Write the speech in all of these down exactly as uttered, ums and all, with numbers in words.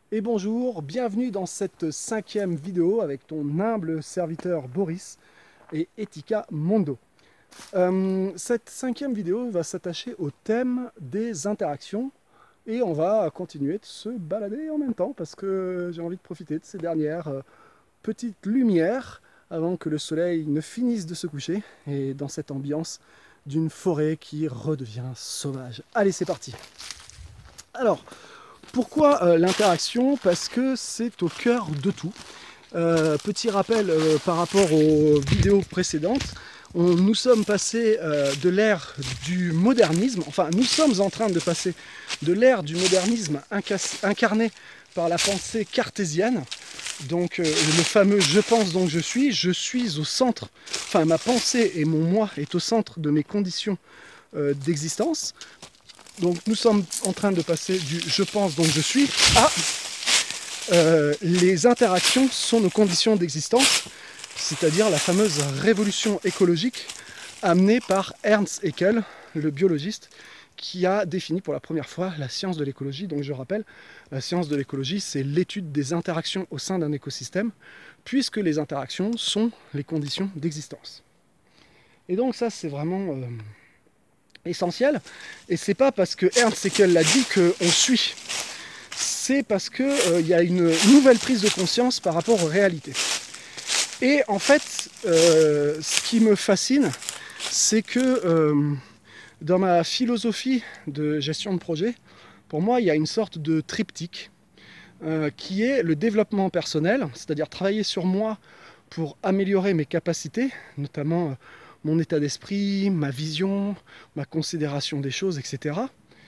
Et bonjour, bienvenue dans cette cinquième vidéo avec ton humble serviteur Boris et Etika Mondo. Euh, cette cinquième vidéo va s'attacher au thème des interactions et on va continuer de se balader en même temps parce que j'ai envie de profiter de ces dernières euh, petites lumières avant que le soleil ne finisse de se coucher et dans cette ambiance d'une forêt qui redevient sauvage. Allez, c'est parti. Alors, pourquoi euh, l'interaction? Parce que c'est au cœur de tout. Euh, petit rappel euh, par rapport aux vidéos précédentes, on, nous sommes passés euh, de l'ère du modernisme, enfin nous sommes en train de passer de l'ère du modernisme incarné par la pensée cartésienne, donc euh, le fameux je pense donc je suis, je suis au centre, enfin ma pensée et mon moi est au centre de mes conditions euh, d'existence. Donc nous sommes en train de passer du je pense donc je suis à euh, les interactions sont nos conditions d'existence, c'est-à-dire la fameuse révolution écologique amenée par Ernst Haeckel, le biologiste, qui a défini pour la première fois la science de l'écologie. Donc je rappelle, la science de l'écologie, c'est l'étude des interactions au sein d'un écosystème, puisque les interactions sont les conditions d'existence. Et donc ça, c'est vraiment euh, essentiel, et c'est pas parce que Ernst Haeckel l'a dit qu'on suit, c'est parce qu'il euh, y a une nouvelle prise de conscience par rapport aux réalités. Et en fait, euh, ce qui me fascine, c'est que euh, dans ma philosophie de gestion de projet, pour moi, il y a une sorte de triptyque euh, qui est le développement personnel, c'est-à-dire travailler sur moi pour améliorer mes capacités, notamment euh, mon état d'esprit, ma vision, ma considération des choses, et cetera.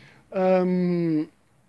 Euh,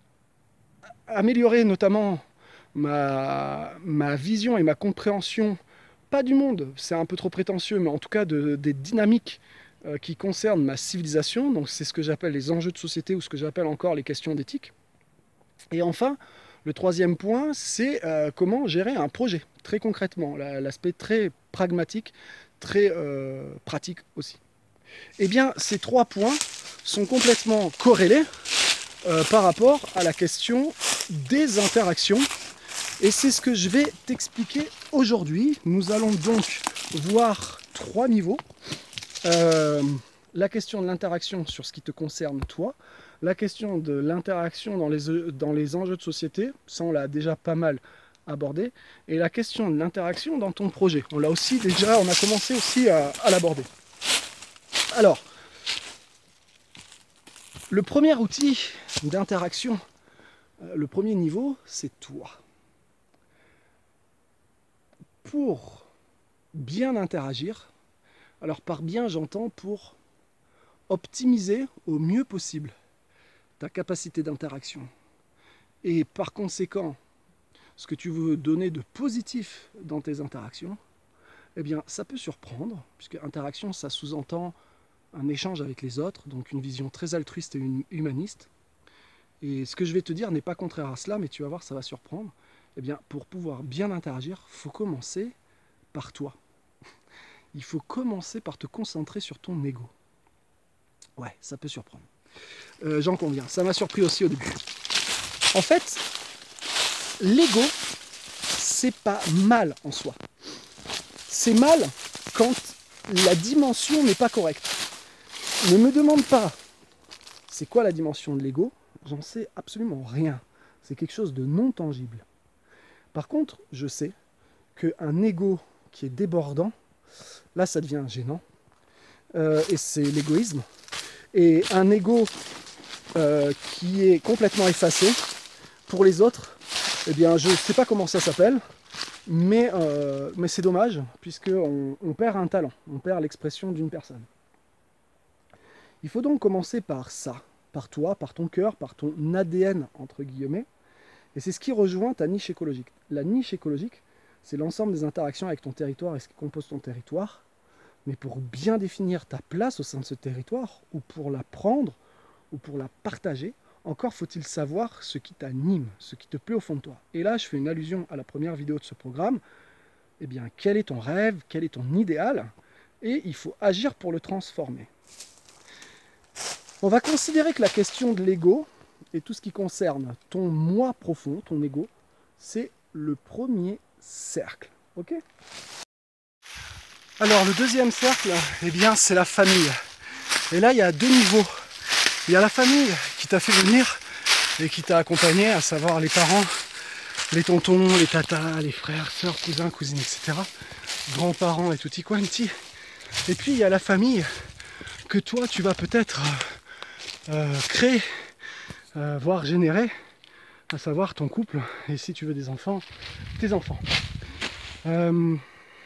améliorer notamment ma, ma vision et ma compréhension, pas du monde, c'est un peu trop prétentieux, mais en tout cas de, des dynamiques euh, qui concernent ma civilisation, donc c'est ce que j'appelle les enjeux de société ou ce que j'appelle encore les questions d'éthique. Et enfin, le troisième point, c'est euh, comment gérer un projet, très concrètement, l'aspect très pragmatique, très euh, pratique aussi. Eh bien, ces trois points sont complètement corrélés euh, par rapport à la question des interactions. Et c'est ce que je vais t'expliquer aujourd'hui. Nous allons donc voir trois niveaux. Euh, la question de l'interaction sur ce qui te concerne toi, la question de l'interaction dans les, dans les enjeux de société, ça on l'a déjà pas mal abordé, et la question de l'interaction dans ton projet. On l'a aussi déjà, on a commencé aussi à, à l'aborder. Alors, le premier outil d'interaction, le premier niveau, c'est toi. Pour bien interagir, alors par bien j'entends pour optimiser au mieux possible ta capacité d'interaction. Et par conséquent, ce que tu veux donner de positif dans tes interactions, eh bien ça peut surprendre, puisque interaction ça sous-entend un échange avec les autres, donc une vision très altruiste et humaniste. Et ce que je vais te dire n'est pas contraire à cela, mais tu vas voir, ça va surprendre. Eh bien, pour pouvoir bien interagir, il faut commencer par toi. Il faut commencer par te concentrer sur ton ego. Ouais, ça peut surprendre. Euh, J'en conviens, ça m'a surpris aussi au début. En fait, l'ego, c'est pas mal en soi. C'est mal quand la dimension n'est pas correcte. Ne me demande pas c'est quoi la dimension de l'ego, j'en sais absolument rien. C'est quelque chose de non tangible. Par contre, je sais qu'un ego qui est débordant, là ça devient gênant, euh, et c'est l'égoïsme. Et un ego euh, qui est complètement effacé, pour les autres, eh bien je ne sais pas comment ça s'appelle, mais, euh, mais c'est dommage, puisqu'on on perd un talent, on perd l'expression d'une personne. Il faut donc commencer par ça, par toi, par ton cœur, par ton A D N, entre guillemets, et c'est ce qui rejoint ta niche écologique. La niche écologique, c'est l'ensemble des interactions avec ton territoire et ce qui compose ton territoire, mais pour bien définir ta place au sein de ce territoire, ou pour la prendre, ou pour la partager, encore faut-il savoir ce qui t'anime, ce qui te plaît au fond de toi. Et là, je fais une allusion à la première vidéo de ce programme. Eh bien, quel est ton rêve, quel est ton idéal? Et il faut agir pour le transformer. On va considérer que la question de l'ego et tout ce qui concerne ton moi profond, ton ego, C'est le premier cercle. Ok ? Alors le deuxième cercle, eh bien c'est la famille. Et là il y a deux niveaux. Il y a la famille qui t'a fait venir et qui t'a accompagné, à savoir les parents, les tontons, les tatas, les frères, sœurs, cousins, cousines, et cetera. Grands-parents et tutti quanti. Et puis il y a la famille que toi tu vas peut-être euh, créer, euh, voire générer, à savoir ton couple, et si tu veux des enfants, tes enfants. Euh,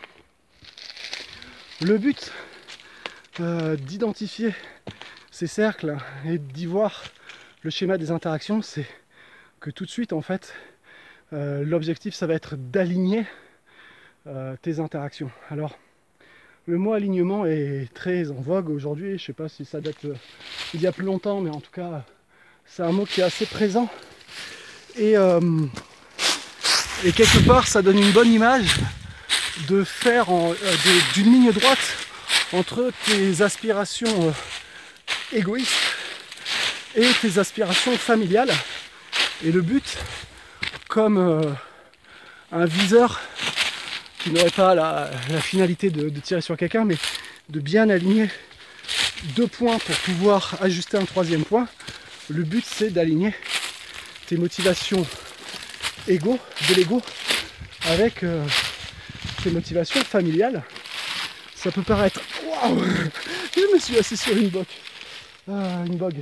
le but euh, d'identifier ces cercles et d'y voir le schéma des interactions, c'est que tout de suite en fait euh, l'objectif ça va être d'aligner euh, tes interactions. Alors le mot alignement est très en vogue aujourd'hui, je sais pas si ça date euh, il y a plus longtemps, mais en tout cas c'est un mot qui est assez présent et, euh, et quelque part ça donne une bonne image de faire en, euh, d'une ligne droite entre tes aspirations euh, égoïstes et tes aspirations familiales. Et le but, comme euh, un viseur qui n'aurait pas la, la finalité de, de tirer sur quelqu'un, mais de bien aligner deux points pour pouvoir ajuster un troisième point, le but c'est d'aligner tes motivations égo, de l'ego avec euh, tes motivations familiales. Ça peut paraître... Waouh, je me suis assis sur une bogue. Ah, une bogue.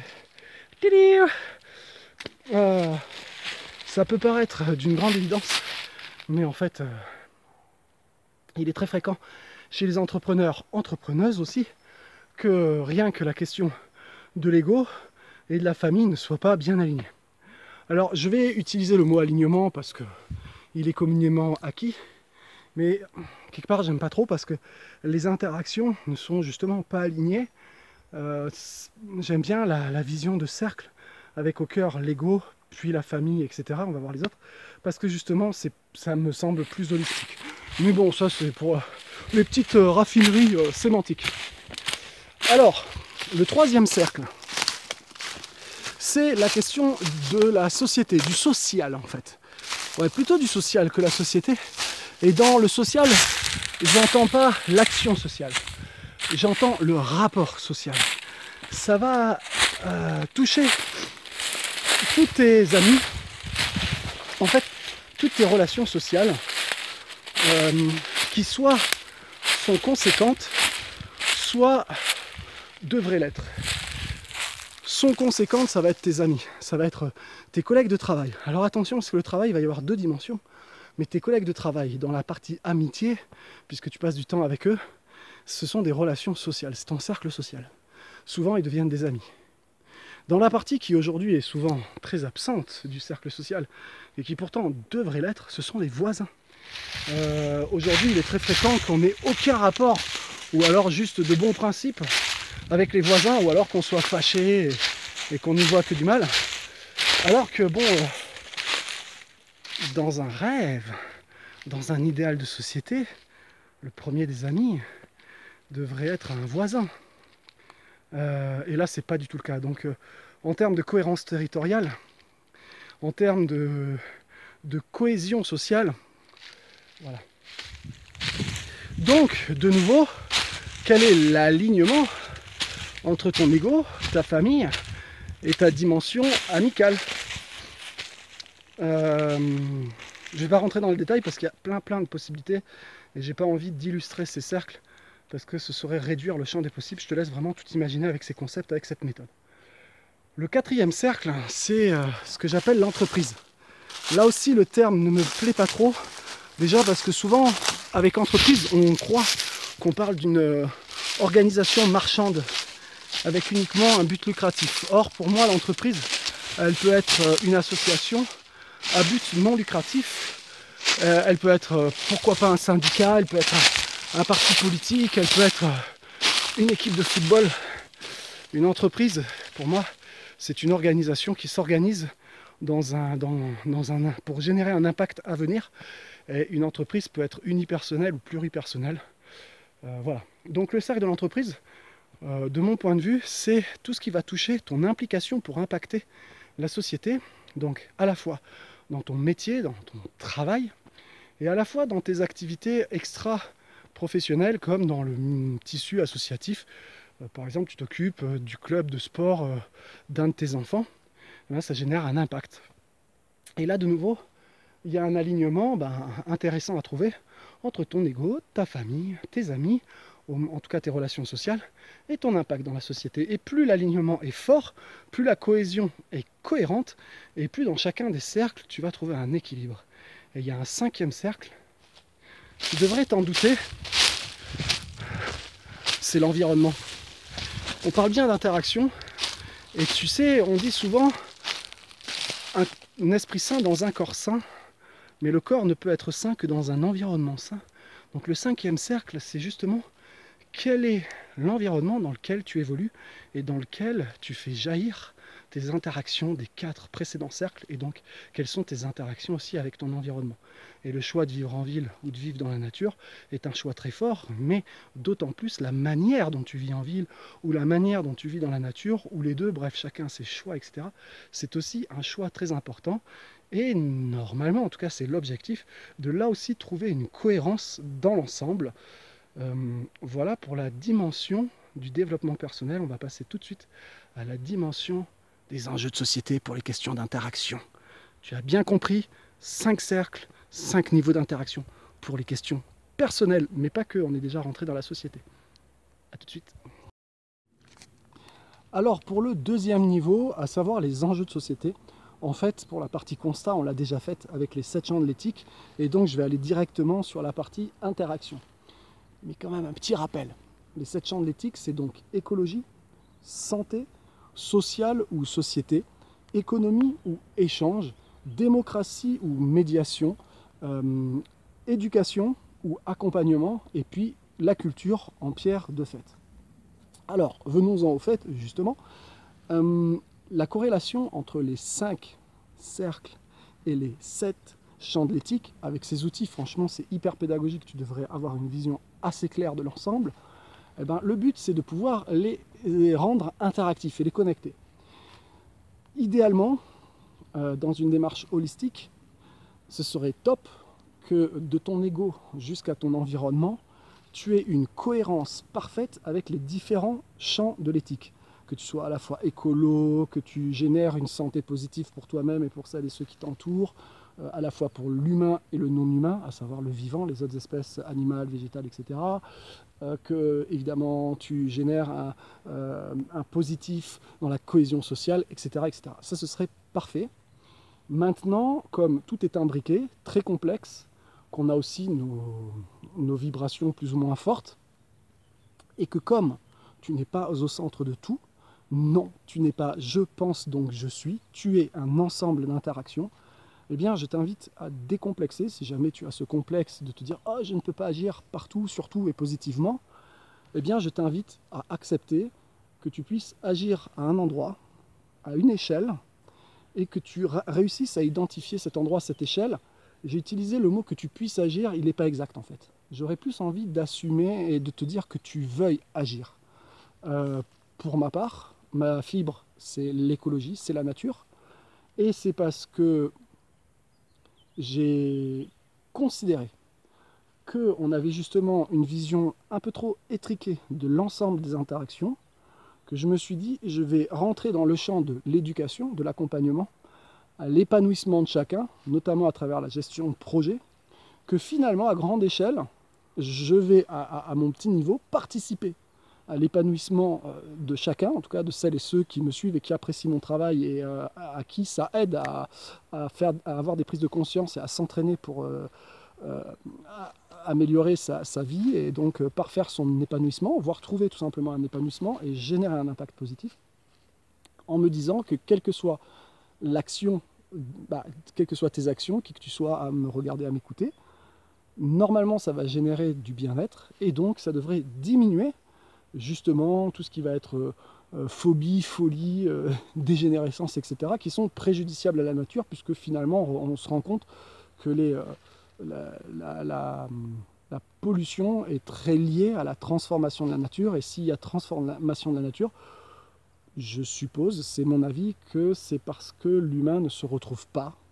Euh, ça peut paraître d'une grande évidence, mais en fait, euh, il est très fréquent chez les entrepreneurs, entrepreneuses aussi, que rien que la question de l'ego et de la famille ne soit pas bien alignée. Alors, je vais utiliser le mot alignement parce que il est communément acquis, mais quelque part, j'aime pas trop parce que les interactions ne sont justement pas alignées. Euh, j'aime bien la, la vision de cercle avec au cœur l'ego, puis la famille, et cetera. On va voir les autres, parce que justement, c'est, ça me semble plus holistique. Mais bon, ça c'est pour euh, les petites euh, raffineries euh, sémantiques. Alors, le troisième cercle, c'est la question de la société, du social en fait. Ouais, plutôt du social que la société. Et dans le social, j'entends pas l'action sociale. J'entends le rapport social. Ça va euh, toucher tous tes amis, en fait, toutes tes relations sociales, euh, qui soit sont conséquentes, soit devraient l'être. Sont conséquentes, ça va être tes amis, ça va être tes collègues de travail. Alors attention, parce que le travail, il va y avoir deux dimensions. Mais tes collègues de travail, dans la partie amitié, puisque tu passes du temps avec eux, ce sont des relations sociales, c'est ton cercle social. Souvent, ils deviennent des amis. Dans la partie qui aujourd'hui est souvent très absente du cercle social, et qui pourtant devrait l'être, ce sont les voisins. Euh, aujourd'hui, il est très fréquent qu'on n'ait aucun rapport, ou alors juste de bons principes, avec les voisins, ou alors qu'on soit fâché et, et qu'on n'y voit que du mal. Alors que bon, euh, dans un rêve, dans un idéal de société, le premier des amis devrait être un voisin. Euh, et là, c'est pas du tout le cas. Donc, euh, en termes de cohérence territoriale, en termes de, de cohésion sociale, voilà. Donc, de nouveau, quel est l'alignement entre ton ego, ta famille et ta dimension amicale? euh, Je vais pas rentrer dans le détail parce qu'il y a plein plein de possibilités et j'ai pas envie d'illustrer ces cercles parce que ce serait réduire le champ des possibles. Je te laisse vraiment tout imaginer avec ces concepts, avec cette méthode. Le quatrième cercle, c'est euh, ce que j'appelle l'entreprise. Là aussi, le terme ne me plaît pas trop. Déjà parce que souvent, avec entreprise, on croit qu'on parle d'une euh, organisation marchande avec uniquement un but lucratif. Or, pour moi, l'entreprise, elle peut être euh, une association à but non lucratif. Euh, elle peut être, euh, pourquoi pas, un syndicat, elle peut être un, un parti politique, elle peut être euh, une équipe de football. Une entreprise, pour moi, c'est une organisation qui s'organise dans un, dans, dans un, pour générer un impact à venir. Et une entreprise peut être unipersonnelle ou pluripersonnelle. Euh, voilà. Donc le cercle de l'entreprise, euh, de mon point de vue, c'est tout ce qui va toucher ton implication pour impacter la société. Donc à la fois dans ton métier, dans ton travail, et à la fois dans tes activités extra-professionnelles, comme dans le tissu associatif. Euh, par exemple, tu t'occupes euh, du club de sport euh, d'un de tes enfants, là, ça génère un impact. Et là, de nouveau, il y a un alignement ben, intéressant à trouver entre ton ego, ta famille, tes amis, en tout cas tes relations sociales, et ton impact dans la société. Et plus l'alignement est fort, plus la cohésion est cohérente, et plus dans chacun des cercles, tu vas trouver un équilibre. Et il y a un cinquième cercle, tu devrais t'en douter, c'est l'environnement. On parle bien d'interaction, et tu sais, on dit souvent un, un esprit sain dans un corps sain, mais le corps ne peut être sain que dans un environnement sain. Donc le cinquième cercle, c'est justement quel est l'environnement dans lequel tu évolues et dans lequel tu fais jaillir tes interactions des quatre précédents cercles, et donc quelles sont tes interactions aussi avec ton environnement. Et le choix de vivre en ville ou de vivre dans la nature est un choix très fort, mais d'autant plus la manière dont tu vis en ville ou la manière dont tu vis dans la nature, ou les deux, bref, chacun ses choix, et cetera. C'est aussi un choix très important. Et normalement, en tout cas c'est l'objectif, de là aussi trouver une cohérence dans l'ensemble. Euh, voilà pour la dimension du développement personnel. On va passer tout de suite à la dimension des enjeux de société pour les questions d'interaction. Tu as bien compris, cinq cercles, cinq niveaux d'interaction pour les questions personnelles, mais pas que, on est déjà rentré dans la société. A tout de suite. Alors pour le deuxième niveau, à savoir les enjeux de société, en fait, pour la partie constat, on l'a déjà faite avec les sept champs de l'éthique, et donc je vais aller directement sur la partie interaction. Mais quand même un petit rappel, les sept champs de l'éthique, c'est donc écologie, santé, sociale ou société, économie ou échange, démocratie ou médiation, euh, éducation ou accompagnement, et puis la culture en pierre de fait. Alors, venons-en au fait, justement. Euh, la corrélation entre les cinq cercles et les sept champs de l'éthique, avec ces outils, franchement, c'est hyper pédagogique, tu devrais avoir une vision assez claire de l'ensemble. Eh ben, le but, c'est de pouvoir les, les rendre interactifs et les connecter. Idéalement, euh, dans une démarche holistique, ce serait top que de ton ego jusqu'à ton environnement, tu aies une cohérence parfaite avec les différents champs de l'éthique. Que tu sois à la fois écolo, que tu génères une santé positive pour toi-même et pour celles et ceux qui t'entourent, euh, à la fois pour l'humain et le non-humain, à savoir le vivant, les autres espèces animales, végétales, et cetera. Euh, que, évidemment, tu génères un, euh, un positif dans la cohésion sociale, et cetera, et cetera. Ça, ce serait parfait. Maintenant, comme tout est imbriqué, très complexe, qu'on a aussi nos, nos vibrations plus ou moins fortes, et que comme tu n'es pas au centre de tout, non, tu n'es pas je pense donc je suis, tu es un ensemble d'interactions, eh bien je t'invite à décomplexer, si jamais tu as ce complexe de te dire « Oh, je ne peux pas agir partout, surtout et positivement », eh bien je t'invite à accepter que tu puisses agir à un endroit, à une échelle, et que tu réussisses à identifier cet endroit, cette échelle. J'ai utilisé le mot que tu puisses agir, il n'est pas exact en fait. J'aurais plus envie d'assumer et de te dire que tu veuilles agir. Euh, pour ma part, ma fibre, c'est l'écologie, c'est la nature. Et c'est parce que j'ai considéré qu'on avait justement une vision un peu trop étriquée de l'ensemble des interactions, que je me suis dit, je vais rentrer dans le champ de l'éducation, de l'accompagnement, à l'épanouissement de chacun, notamment à travers la gestion de projet, que finalement, à grande échelle, je vais, à, à, à mon petit niveau, participer à l'épanouissement de chacun, en tout cas de celles et ceux qui me suivent et qui apprécient mon travail et euh, à qui ça aide à, à, faire, à avoir des prises de conscience et à s'entraîner pour euh, euh, améliorer sa, sa vie et donc euh, parfaire son épanouissement, voire trouver tout simplement un épanouissement et générer un impact positif, en me disant que quelle que soit l'action, bah, quelles que soient tes actions, qui que tu sois à me regarder, à m'écouter, normalement ça va générer du bien-être et donc ça devrait diminuer justement tout ce qui va être euh, phobie, folie, euh, dégénérescence, et cetera, qui sont préjudiciables à la nature, puisque finalement on, on se rend compte que les, euh, la, la, la, la pollution est très liée à la transformation de la nature, et s'il y a transformation de la nature, je suppose, c'est mon avis, que c'est parce que l'humain ne se retrouve pas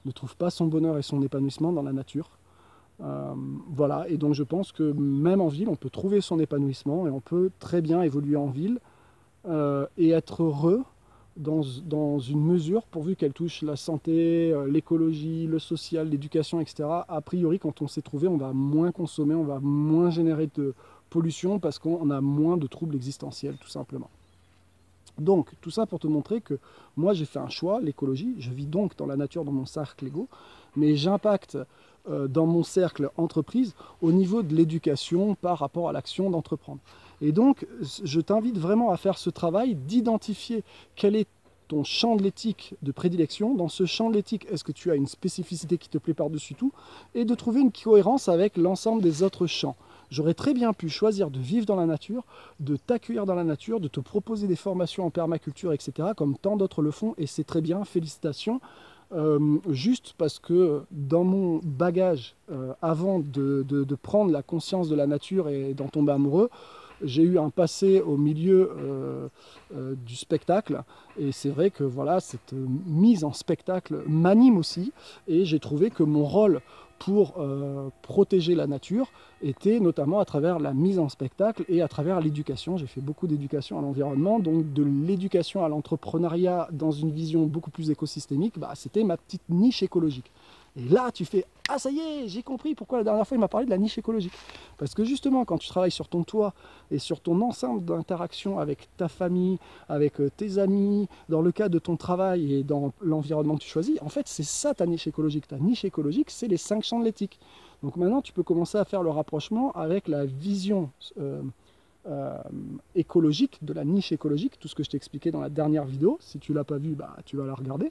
ne trouve pas son bonheur et son épanouissement dans la nature. Euh, voilà, et donc je pense que même en ville, on peut trouver son épanouissement et on peut très bien évoluer en ville euh, et être heureux dans, dans une mesure pourvu qu'elle touche la santé, euh, l'écologie, le social, l'éducation, et cetera. A priori, quand on s'est trouvé, on va moins consommer, on va moins générer de pollution parce qu'on a moins de troubles existentiels, tout simplement. Donc, tout ça pour te montrer que moi, j'ai fait un choix, l'écologie. Je vis donc dans la nature, dans mon cercle Lego, mais j'impacte euh, dans mon cercle entreprise au niveau de l'éducation par rapport à l'action d'entreprendre. Et donc, je t'invite vraiment à faire ce travail d'identifier quel est ton champ de l'éthique de prédilection. Dans ce champ de l'éthique, est-ce que tu as une spécificité qui te plaît par-dessus tout? Et de trouver une cohérence avec l'ensemble des autres champs. J'aurais très bien pu choisir de vivre dans la nature, de t'accueillir dans la nature, de te proposer des formations en permaculture, et cetera, comme tant d'autres le font, et c'est très bien, félicitations. Euh, juste parce que dans mon bagage, euh, avant de, de, de prendre la conscience de la nature et d'en tomber amoureux, j'ai eu un passé au milieu euh, euh, du spectacle, et c'est vrai que voilà, cette mise en spectacle m'anime aussi, et j'ai trouvé que mon rôle pour euh, protéger la nature était notamment à travers la mise en spectacle et à travers l'éducation. J'ai fait beaucoup d'éducation à l'environnement, donc de l'éducation à l'entrepreneuriat dans une vision beaucoup plus écosystémique, bah, c'était ma petite niche écologique. Et là, tu fais « Ah, ça y est, j'ai compris pourquoi la dernière fois il m'a parlé de la niche écologique. » Parce que justement, quand tu travailles sur ton toit et sur ton ensemble d'interactions avec ta famille, avec tes amis, dans le cadre de ton travail et dans l'environnement que tu choisis, en fait, c'est ça ta niche écologique. Ta niche écologique, c'est les cinq champs de l'éthique. Donc maintenant, tu peux commencer à faire le rapprochement avec la vision euh, euh, écologique, de la niche écologique, tout ce que je t'ai expliqué dans la dernière vidéo. Si tu ne l'as pas vu, bah, tu vas la regarder.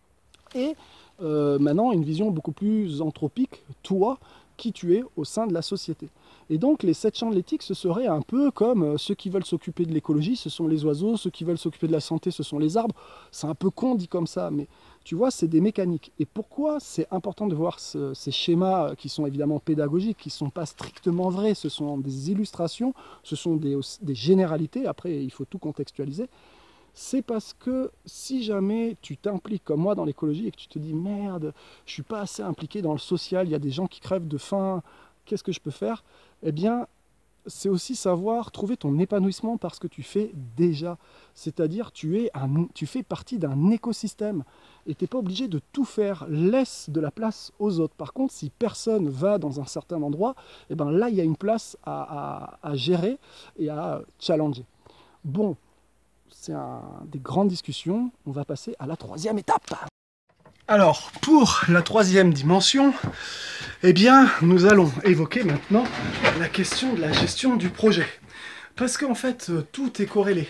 Et euh, maintenant une vision beaucoup plus anthropique, toi, qui tu es au sein de la société. Et donc les sept champs de l'éthique, ce serait un peu comme euh, ceux qui veulent s'occuper de l'écologie, ce sont les oiseaux, ceux qui veulent s'occuper de la santé, ce sont les arbres. C'est un peu con dit comme ça, mais tu vois, c'est des mécaniques. Et pourquoi c'est important de voir ce, ces schémas qui sont évidemment pédagogiques, qui ne sont pas strictement vrais, ce sont des illustrations, ce sont des, des généralités, après il faut tout contextualiser. C'est parce que si jamais tu t'impliques comme moi dans l'écologie et que tu te dis « Merde, je ne suis pas assez impliqué dans le social, il y a des gens qui crèvent de faim, qu'est-ce que je peux faire ?» Eh bien, c'est aussi savoir trouver ton épanouissement par ce que tu fais déjà. C'est-à-dire, tu, es un, tu fais partie d'un écosystème et tu n'es pas obligé de tout faire. Laisse de la place aux autres. Par contre, si personne va dans un certain endroit, eh bien là, il y a une place à, à, à gérer et à challenger. Bon. C'est un, des grandes discussions. On va passer à la troisième étape. Alors, pour la troisième dimension, eh bien, nous allons évoquer maintenant la question de la gestion du projet. Parce qu'en fait, tout est corrélé.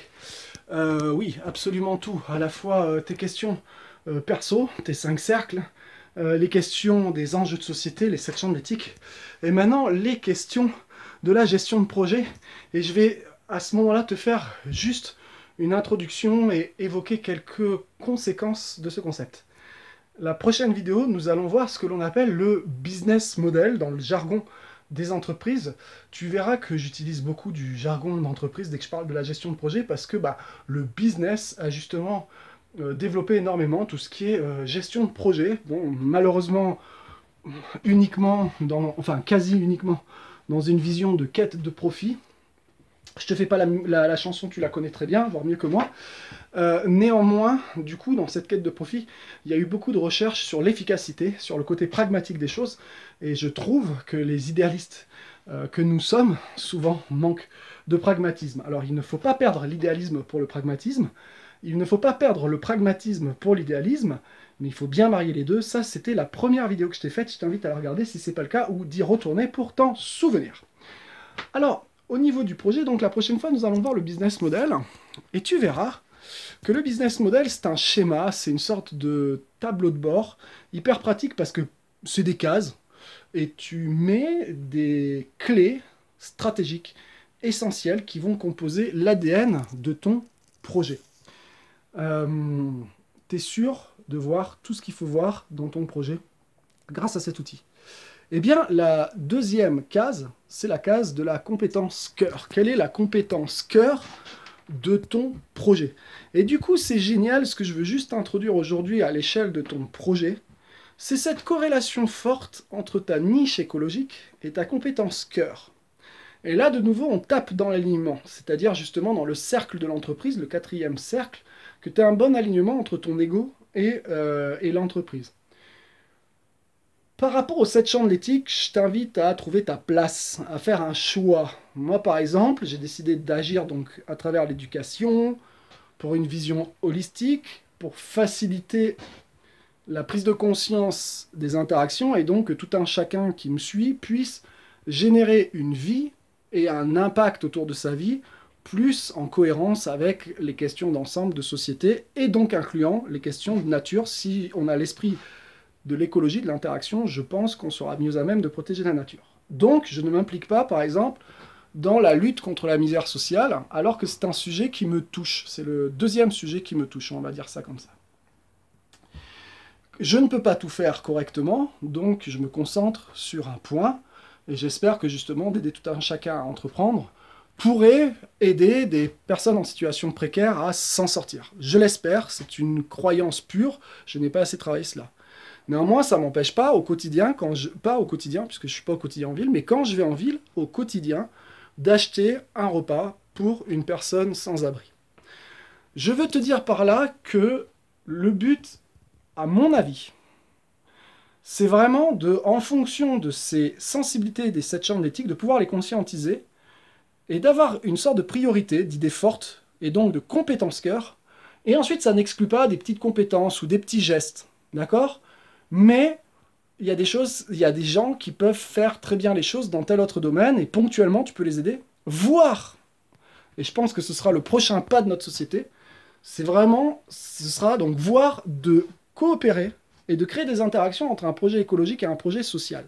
Euh, oui, absolument tout. À la fois euh, tes questions euh, perso, tes cinq cercles, euh, les questions des enjeux de société, les sept champs de l'éthique, et maintenant les questions de la gestion de projet. Et je vais à ce moment-là te faire juste une introduction et évoquer quelques conséquences de ce concept. La prochaine vidéo, nous allons voir ce que l'on appelle le business model dans le jargon des entreprises. Tu verras que j'utilise beaucoup du jargon d'entreprise dès que je parle de la gestion de projet parce que bah, le business a justement euh, développé énormément tout ce qui est euh, gestion de projet. Bon, malheureusement, uniquement, dans, enfin quasi uniquement, dans une vision de quête de profit. Je te fais pas la, la, la chanson, tu la connais très bien, voire mieux que moi. Euh, néanmoins, du coup, dans cette quête de profit, il y a eu beaucoup de recherches sur l'efficacité, sur le côté pragmatique des choses, et je trouve que les idéalistes euh, que nous sommes, souvent, manquent de pragmatisme. Alors, il ne faut pas perdre l'idéalisme pour le pragmatisme, il ne faut pas perdre le pragmatisme pour l'idéalisme, mais il faut bien marier les deux. Ça, c'était la première vidéo que je t'ai faite, je t'invite à la regarder si ce n'est pas le cas, ou d'y retourner pour t'en souvenir. Alors, au niveau du projet, donc la prochaine fois, nous allons voir le business model. Et tu verras que le business model, c'est un schéma, c'est une sorte de tableau de bord, hyper pratique parce que c'est des cases. Et tu mets des clés stratégiques essentielles qui vont composer l'A D N de ton projet. Euh, tu es sûr de voir tout ce qu'il faut voir dans ton projet grâce à cet outil. Eh bien, la deuxième case, c'est la case de la compétence cœur. Quelle est la compétence cœur de ton projet? Et du coup, c'est génial, ce que je veux juste introduire aujourd'hui à l'échelle de ton projet, C'est cette corrélation forte entre ta niche écologique et ta compétence cœur. Et là, de nouveau, on tape dans l'alignement, c'est-à-dire justement dans le cercle de l'entreprise, le quatrième cercle, que tu as un bon alignement entre ton ego et, euh, et l'entreprise. Par rapport aux sept champs de l'éthique, je t'invite à trouver ta place, à faire un choix. Moi, par exemple, j'ai décidé d'agir donc à travers l'éducation, pour une vision holistique, pour faciliter la prise de conscience des interactions, et donc que tout un chacun qui me suit puisse générer une vie et un impact autour de sa vie, plus en cohérence avec les questions d'ensemble de société, et donc incluant les questions de nature. Si on a l'esprit de l'écologie, de l'interaction, je pense qu'on sera mieux à même de protéger la nature. Donc, je ne m'implique pas, par exemple, dans la lutte contre la misère sociale, alors que c'est un sujet qui me touche. C'est le deuxième sujet qui me touche, on va dire ça comme ça. Je ne peux pas tout faire correctement, donc je me concentre sur un point, et j'espère que justement d'aider tout un chacun à entreprendre pourrait aider des personnes en situation précaire à s'en sortir. Je l'espère, c'est une croyance pure, je n'ai pas assez travaillé cela. Néanmoins, ça ne m'empêche pas au quotidien, quand je, pas au quotidien, puisque je ne suis pas au quotidien en ville, mais quand je vais en ville, au quotidien, d'acheter un repas pour une personne sans abri. Je veux te dire par là que le but, à mon avis, c'est vraiment, de, en fonction de ces sensibilités des sept champs de l'éthique, de pouvoir les conscientiser et d'avoir une sorte de priorité, d'idées fortes, et donc de compétences cœur. Et ensuite, ça n'exclut pas des petites compétences ou des petits gestes, d'accord ? Mais il y a des choses, il y a des gens qui peuvent faire très bien les choses dans tel autre domaine, et ponctuellement, tu peux les aider, voire, et je pense que ce sera le prochain pas de notre société, c'est vraiment, ce sera donc voir de coopérer et de créer des interactions entre un projet écologique et un projet social.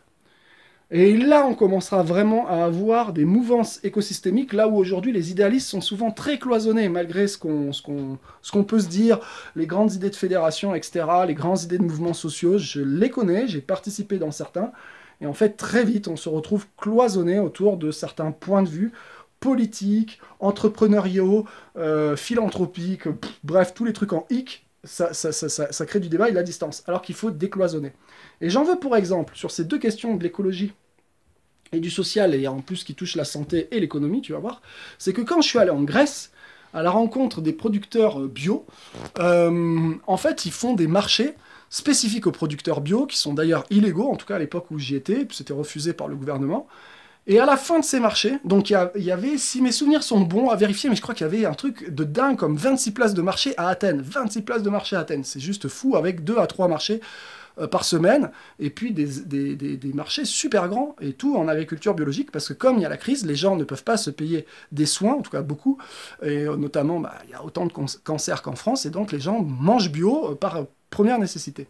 Et là, on commencera vraiment à avoir des mouvances écosystémiques, là où aujourd'hui les idéalistes sont souvent très cloisonnés, malgré ce qu'on ce qu'on, ce qu'on peut se dire, les grandes idées de fédération, et cetera, les grandes idées de mouvements sociaux, je les connais, j'ai participé dans certains, et en fait, très vite, on se retrouve cloisonné autour de certains points de vue politiques, entrepreneuriaux, euh, philanthropiques, pff, bref, tous les trucs en hic. Ça, ça, ça, ça, ça crée du débat et de la distance, alors qu'il faut décloisonner. Et j'en veux pour exemple, sur ces deux questions de l'écologie et du social, et en plus qui touchent la santé et l'économie, tu vas voir, c'est que quand je suis allé en Grèce, à la rencontre des producteurs bio, euh, en fait, ils font des marchés spécifiques aux producteurs bio, qui sont d'ailleurs illégaux, en tout cas à l'époque où j'y étais, puis c'était refusé par le gouvernement. Et à la fin de ces marchés, donc il y, y avait, si mes souvenirs sont bons, à vérifier, mais je crois qu'il y avait un truc de dingue comme vingt-six places de marché à Athènes. vingt-six places de marché à Athènes, c'est juste fou, avec deux à trois marchés euh, par semaine, et puis des, des, des, des marchés super grands, et tout en agriculture biologique, parce que comme il y a la crise, les gens ne peuvent pas se payer des soins, en tout cas beaucoup, et euh, notamment, bah, il y a autant de cancers qu'en France, et donc les gens mangent bio euh, par première nécessité.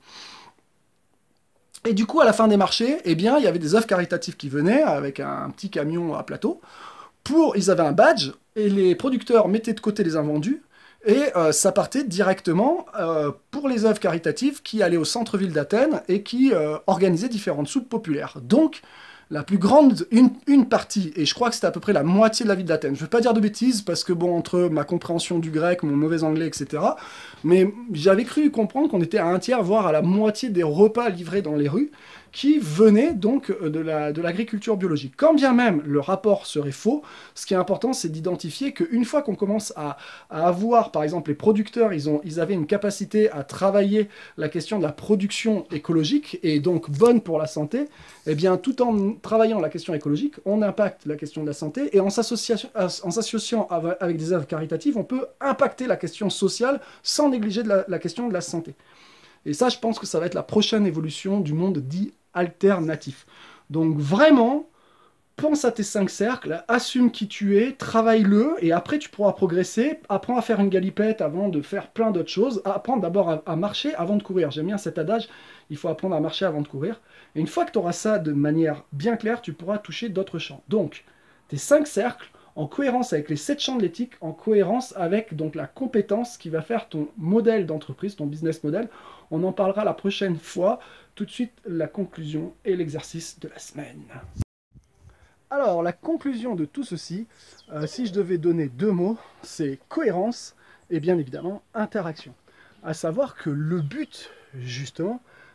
Et du coup, à la fin des marchés, eh bien, il y avait des œuvres caritatives qui venaient avec un petit camion à plateau. Pour, ils avaient un badge et les producteurs mettaient de côté les invendus et euh, ça partait directement euh, pour les œuvres caritatives qui allaient au centre-ville d'Athènes et qui euh, organisaient différentes soupes populaires. Donc, la plus grande, une, une partie, et je crois que c'était à peu près la moitié de la ville d'Athènes. Je ne veux pas dire de bêtises, parce que bon, entre ma compréhension du grec, mon mauvais anglais, et cetera, mais j'avais cru comprendre qu'on était à un tiers, voire à la moitié des repas livrés dans les rues, qui venaient donc de la, de l'agriculture biologique. Quand bien même le rapport serait faux, ce qui est important, c'est d'identifier qu'une fois qu'on commence à, à avoir, par exemple, les producteurs, ils, ont, ils avaient une capacité à travailler la question de la production écologique, et donc bonne pour la santé, eh bien, tout en travaillant la question écologique, on impacte la question de la santé, et en s'associant avec des œuvres caritatives, on peut impacter la question sociale sans négliger de la, la question de la santé. Et ça, je pense que ça va être la prochaine évolution du monde dit alternatif. Donc vraiment, pense à tes cinq cercles, assume qui tu es, travaille-le, et après tu pourras progresser. Apprends à faire une galipette avant de faire plein d'autres choses. Apprends d'abord à, à marcher avant de courir. J'aime bien cet adage, il faut apprendre à marcher avant de courir. Et une fois que tu auras ça de manière bien claire, tu pourras toucher d'autres champs. Donc, tes cinq cercles, en cohérence avec les sept champs de l'éthique, en cohérence avec donc la compétence qui va faire ton modèle d'entreprise, ton business model. On en parlera la prochaine fois. Tout de suite, la conclusion et l'exercice de la semaine. Alors, la conclusion de tout ceci, euh, si je devais donner deux mots, c'est cohérence et bien évidemment interaction. À savoir que le but, justement,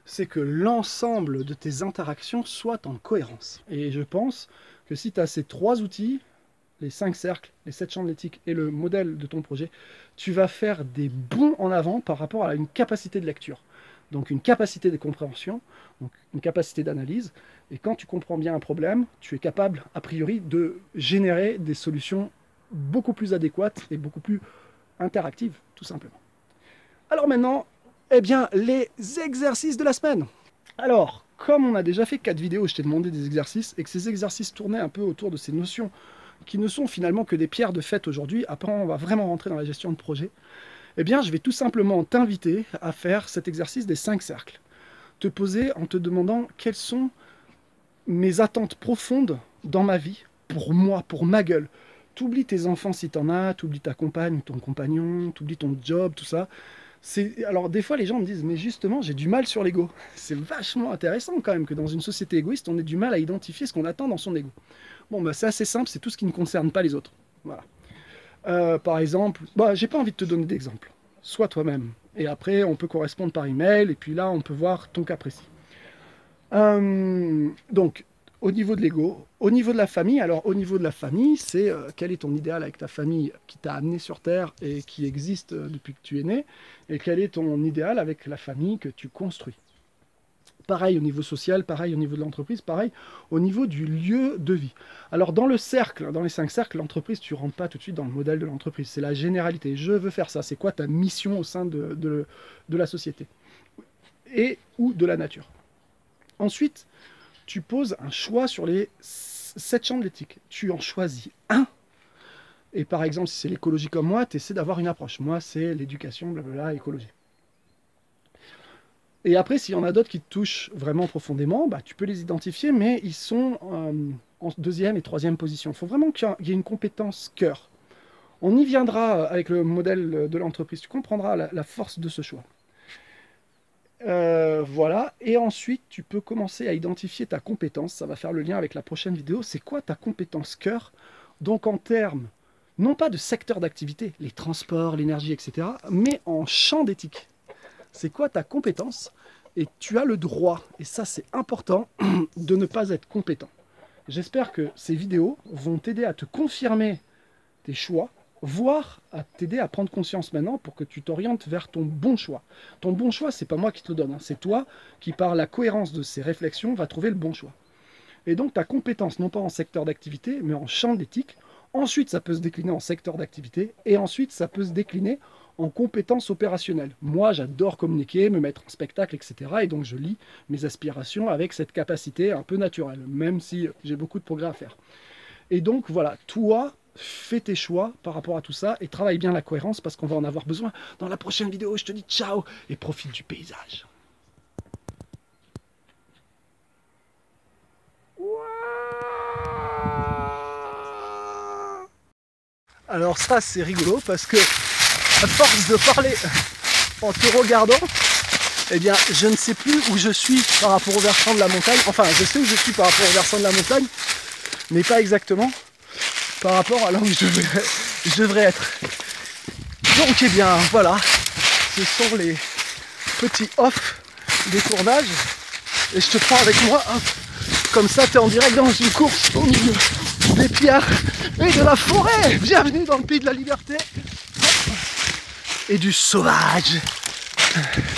c'est que l'ensemble de tes interactions soit en cohérence. Et je pense que si tu as ces trois outils, les cinq cercles, les sept champs de l'éthique et le modèle de ton projet, tu vas faire des bonds en avant par rapport à une capacité de lecture. Donc une capacité de compréhension, donc une capacité d'analyse. Et quand tu comprends bien un problème, tu es capable, a priori, de générer des solutions beaucoup plus adéquates et beaucoup plus interactives, tout simplement. Alors maintenant, eh bien, les exercices de la semaine. Alors, comme on a déjà fait quatre vidéos, je t'ai demandé des exercices, et que ces exercices tournaient un peu autour de ces notions qui ne sont finalement que des pierres de fête aujourd'hui, après on va vraiment rentrer dans la gestion de projet, eh bien, je vais tout simplement t'inviter à faire cet exercice des cinq cercles. Te poser en te demandant quelles sont mes attentes profondes dans ma vie, pour moi, pour ma gueule. T'oublies tes enfants si t'en as, t'oublies ta compagne, ton compagnon, t'oublies ton job, tout ça. Alors des fois les gens me disent, mais justement j'ai du mal sur l'ego. C'est vachement intéressant quand même que dans une société égoïste, on ait du mal à identifier ce qu'on attend dans son ego. Bon, bah, c'est assez simple, c'est tout ce qui ne concerne pas les autres. Voilà. Euh, par exemple, bah, j'ai pas envie de te donner d'exemple. Sois toi-même. Et après, on peut correspondre par email, et puis là, on peut voir ton cas précis. Euh, donc, au niveau de l'ego, au niveau de la famille, alors au niveau de la famille, c'est euh, quel est ton idéal avec ta famille qui t'a amené sur Terre et qui existe euh, depuis que tu es né, et quel est ton idéal avec la famille que tu construis. Pareil au niveau social, pareil au niveau de l'entreprise, pareil au niveau du lieu de vie. Alors dans le cercle, dans les cinq cercles, l'entreprise, tu ne rentres pas tout de suite dans le modèle de l'entreprise. C'est la généralité. Je veux faire ça. C'est quoi ta mission au sein de, de, de la société et ou de la nature. Ensuite, tu poses un choix sur les sept champs de l'éthique. Tu en choisis un. Et par exemple, si c'est l'écologie comme moi, tu essaies d'avoir une approche. Moi, c'est l'éducation, blablabla, écologie. Et après, s'il y en a d'autres qui te touchent vraiment profondément, bah, tu peux les identifier, mais ils sont euh, en deuxième et troisième position. Il faut vraiment qu'il y ait une compétence cœur. On y viendra avec le modèle de l'entreprise. Tu comprendras la, la force de ce choix. Euh, voilà. Et ensuite, tu peux commencer à identifier ta compétence. Ça va faire le lien avec la prochaine vidéo. C'est quoi ta compétence cœur? Donc en termes, non pas de secteur d'activité, les transports, l'énergie, et cetera, mais en champ d'éthique. C'est quoi ta compétence? Et tu as le droit, et ça c'est important, de ne pas être compétent. J'espère que ces vidéos vont t'aider à te confirmer tes choix, voire à t'aider à prendre conscience maintenant pour que tu t'orientes vers ton bon choix. Ton bon choix, c'est pas moi qui te le donne, hein, c'est toi qui, par la cohérence de ces réflexions, va trouver le bon choix. Et donc ta compétence, non pas en secteur d'activité, mais en champ d'éthique. Ensuite, ça peut se décliner en secteur d'activité, et ensuite, ça peut se décliner en compétences opérationnelles. Moi, j'adore communiquer, me mettre en spectacle, et cetera. Et donc, je lis mes aspirations avec cette capacité un peu naturelle, même si j'ai beaucoup de progrès à faire. Et donc, voilà, toi, fais tes choix par rapport à tout ça et travaille bien la cohérence parce qu'on va en avoir besoin. Dans la prochaine vidéo, je te dis ciao et profite du paysage. Alors ça, c'est rigolo parce que à force de parler en te regardant, eh bien, je ne sais plus où je suis par rapport au versant de la montagne. Enfin, je sais où je suis par rapport au versant de la montagne, mais pas exactement par rapport à là où je devrais, je devrais être. Donc, eh bien, voilà, ce sont les petits off des tournages. Et je te prends avec moi, hein. Comme ça, tu es en direct dans une course au milieu des pierres et de la forêt. Bienvenue dans le pays de la liberté et du sauvage.